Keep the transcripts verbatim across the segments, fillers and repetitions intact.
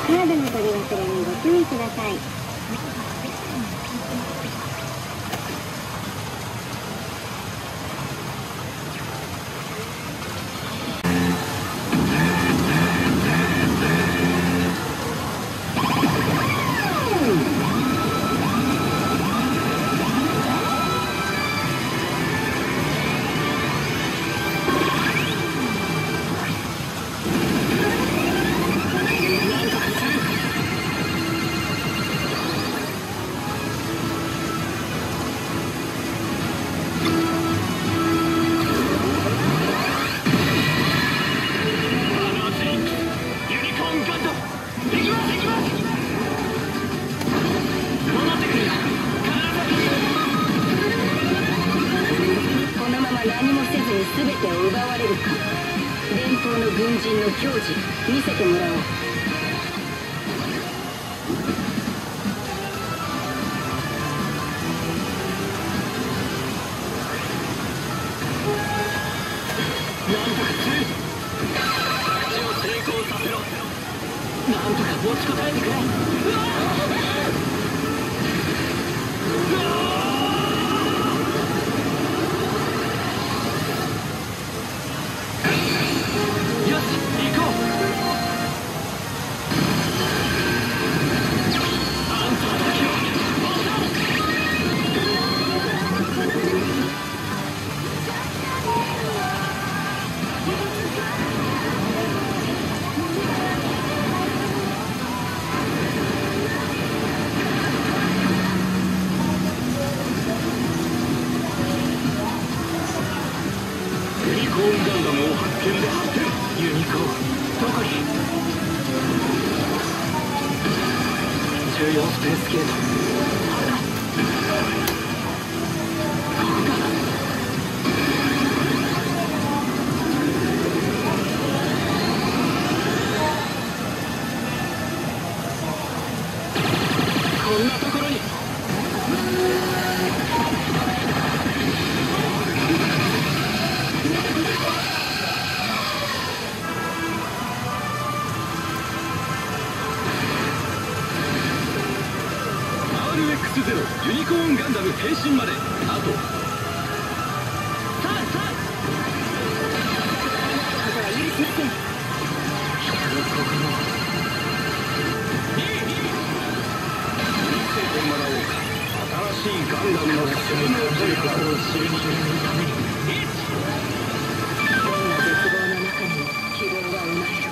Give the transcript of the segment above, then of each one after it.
カードの取り忘れにご注意ください。 全てを奪われるか。連邦の軍人の矜持見せてもらおう。 なんとかする。口を成功させろ。なんとか持ちこたえてくれ。うわスペースゲート。こんなところに。アールエックスゼロ ユニコーンガンダム変身まであとさあさあことは許しません。 人の心をいいいい見せてもらおうか。新しいガンダムの力の強い心を知る人間のために。 どんな絶望の中にも希望は生まれる。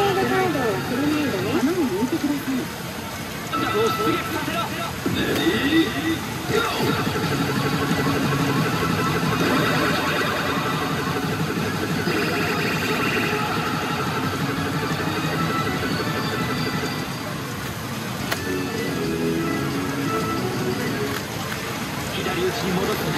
ードカードを忘れないでね。穴を抜いてください。 左打ちに戻すんだ。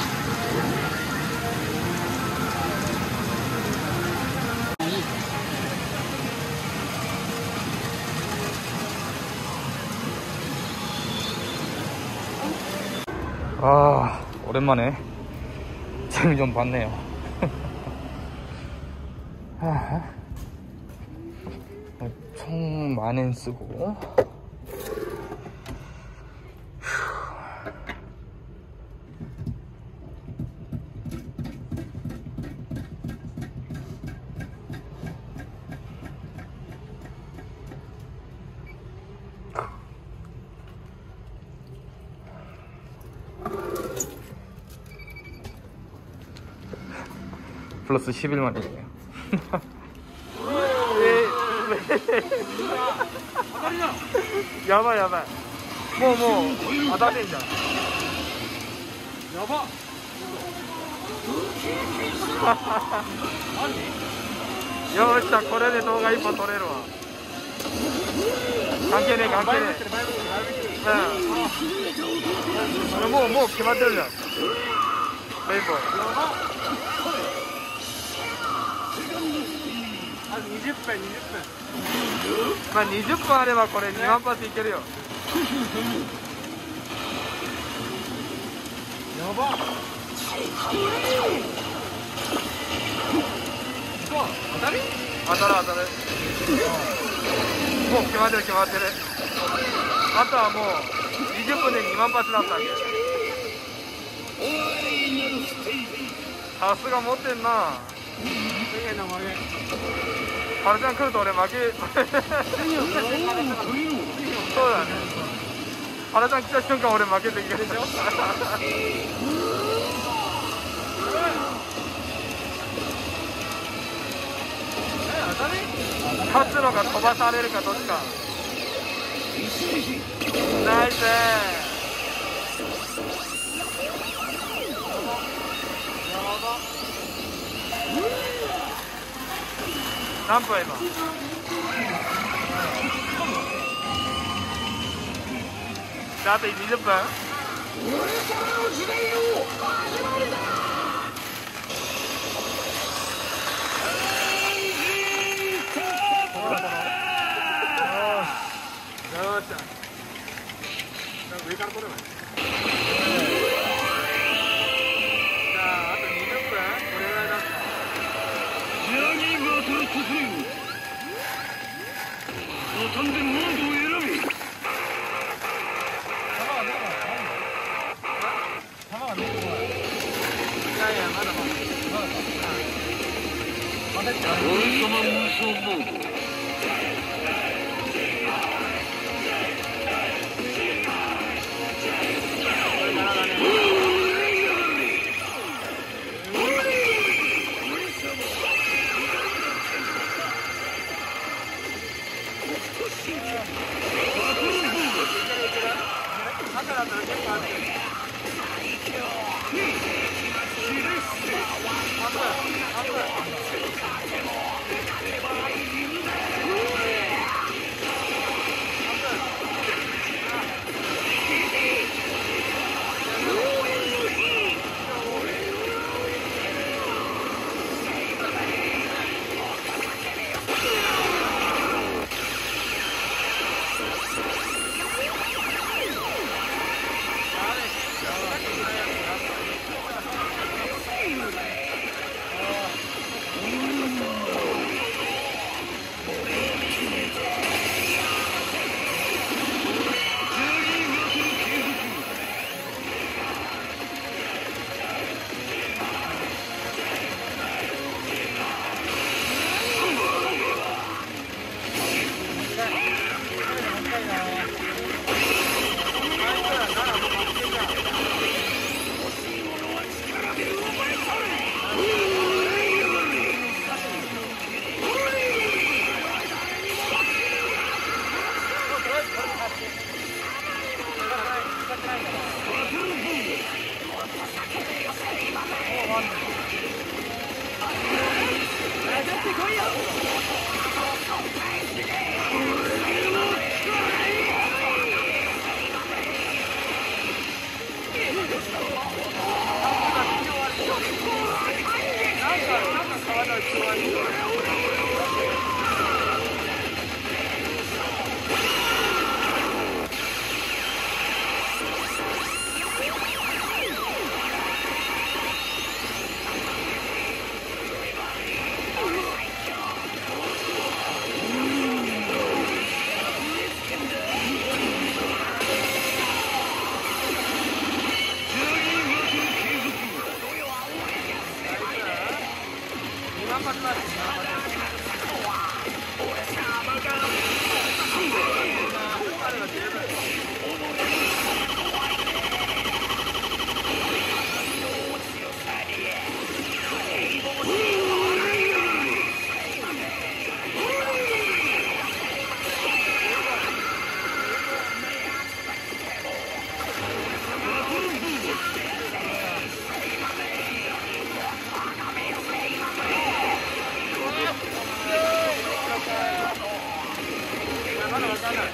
아, 오랜만에 재미 좀 봤네요. 총 만엔 쓰고 플러스 십일만이에요. 야바 야바. 뭐뭐 아다된다. 야바.よっしゃ、これで動画一本撮れるわ。関係ねえ関係ねえ。うん。もうもう決まってるじゃん。レイボー。あとにじゅっぷん、にじゅっぷん。まあにじゅっぷんあればこれにまん発いけるよ。やば。当たり？当たる当たる。もう決まってる決まってる。あとはもうにじゅっぷんでにまん発だったんで。さすが持ってんな。ハルちゃん来ると俺負け。そうだね。ハルちゃん来た瞬間俺負けていけるでしょ。勝つのか飛ばされるかどっちか。ナイス。何分今？じゃああとにじゅっぷん？よっしゃ。上から取ればいい。じゃああとにじゅっぷん？これぐらいだった。ボタンでモードを選び。弾は出てこない。弾は出てこない。いやいや、まだまだ。まだか。まだか。俺様無双モード。 だわかんない。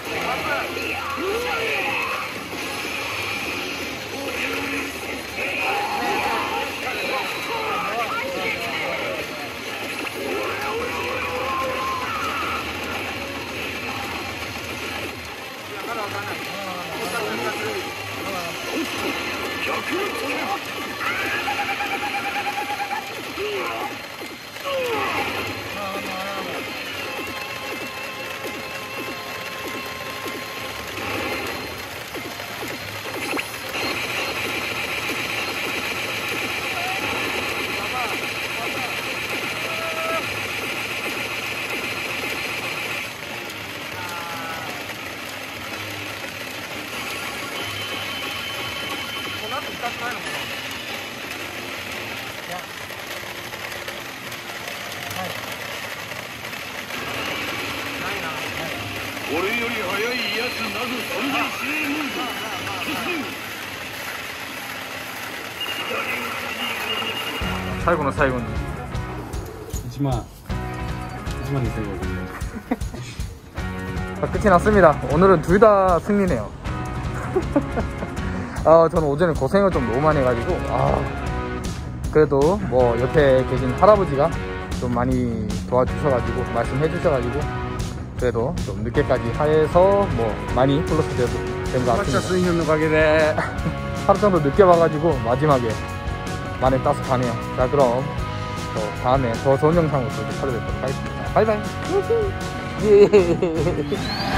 俺より速いやつなど存在しねえもんだ。 最後の最後にいちまん이 만 있어요. 끝이 났습니다. 오늘은 둘 다 승리네요. 아, 저는 오전에 고생을 좀 너무 많이 해가지고 아, 그래도 뭐 옆에 계신 할아버지가 좀 많이 도와주셔가지고 말씀해 주셔가지고 그래도 좀 늦게까지 하해서 뭐 많이 플러스 돼도 된 것 같습니다. 스님 덕에 하루 정도 늦게 와가지고 마지막에 많이 따서 가네요. 자, 그럼 또 다음에 더 좋은 영상으로 또 찾아뵙도록 하겠습니다. 바이바이. 예.